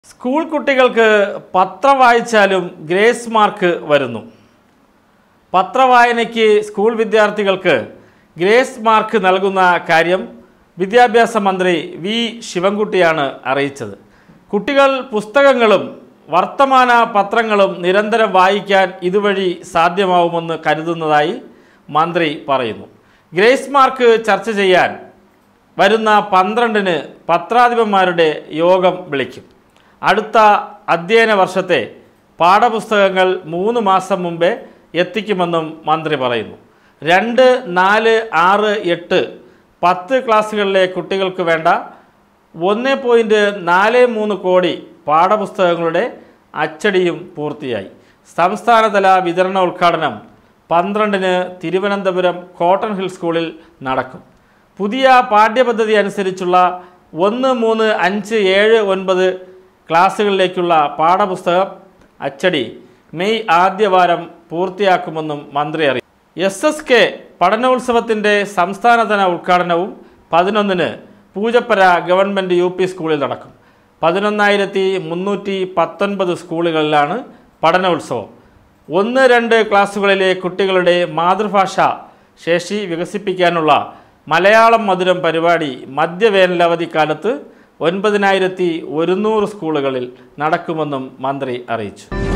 School കുട്ടികൾക്ക് പത്രം വായിച്ചാലും ഗ്രേസ് മാർക്ക് വരുന്നു. പത്രവായനയ്ക്ക് സ്കൂൾ വിദ്യാർത്ഥികൾക്ക് ഗ്രേസ് മാർക്ക് നൽകുന്ന കാര്യം വിദ്യാഭ്യാസ മന്ത്രി വി ശിവൻകുട്ടിയാണ് അറിയിച്ചത്. കുട്ടികൾ പുസ്തകങ്ങളും വർത്തമാന പത്രങ്ങളും നിരന്തരം വായിക്കാൻ ഇതുവഴി സാധ്യമാവുമെന്ന് കരുതുന്നതായി മന്ത്രി പറയുന്നു. ഗ്രേസ് മാർക്ക് ചർച്ച ചെയ്യാൻ വരുന്ന 12-ന് പത്രാധിപന്മാരുടെ യോഗം വിളിക്കും. അടുത്ത അധ്യയന വർഷത്തെ പാഠപുസ്തകങ്ങൾ 3 മാസം മുമ്പേ എത്തിക്കുമെന്നും മന്ത്രി പറയുന്നു. 2, 4, 6, 8, 10 ക്ലാസ്സുകളിലെ കുട്ടികൾക്ക് വേണ്ട 1.43 കോടി പാഠപുസ്തകങ്ങളുടെ അച്ചടിയും പൂർത്തിയായി. സംസ്ഥാനതല വിതരണ ഉദ്ഘാടനം 12-ന് തിരുവനന്തപുരം കോട്ടൺ ഹിൽ സ്കൂളിൽ നടക്കും. പുതിയ പാഠ്യപദ്ധതി അനുസരിച്ചുള്ള 1, 3, 5, 7, 9 ക്ലാസ്സുകളിലേക്കുള്ള പാഠപുസ്തകം അച്ചടി മെയ് ആദ്യവാരം പൂർത്തിയാക്കുമെന്നും മന്ത്രി അറിയിച്ചു. SSK പഠനോത്സവത്തിൻ്റെ സംസ്ഥാനതല ഉദ്ഘാടനവും 11-ന് പൂജപ്പര ഗവൺമെൻറ് UP സ്കൂളിൽ നടക്കും. 11,319 സ്കൂളുകളിലാണ് പഠനോത്സവം. 1, 2 ക്ലാസ്സുകളിലെ കുട്ടികളുടെ മാതൃഭാഷ ശേഷി വികസിപ്പിക്കാനുള്ള മലയാളം മധുരം പരിപാടി മധ്യവേനലവധിക്കാലത്ത് 9,100 സ്കൂളുകളിൽ നടക്കുമെന്നും മന്ത്രി അറിയിച്ചു.